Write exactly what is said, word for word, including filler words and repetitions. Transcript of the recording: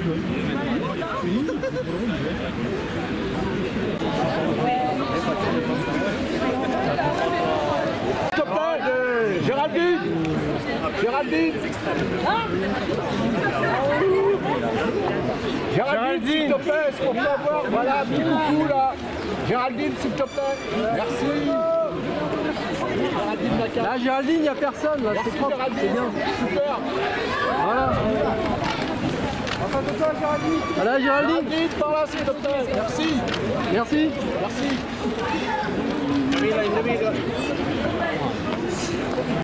S'il te plaît, Géraldine Géraldine Géraldine, s'il te plaît, est-ce qu'on peut avoir, voilà, un petit coucou là. Géraldine, s'il te plaît. Merci. Là, Géraldine, il n'y a personne, là, c'est propre, c'est bien. Super. Voilà. Enfin, de toi, Géraldine. Voilà, Géraldine. Géraldine, par là, s'il te plaît. Merci. Merci. Merci.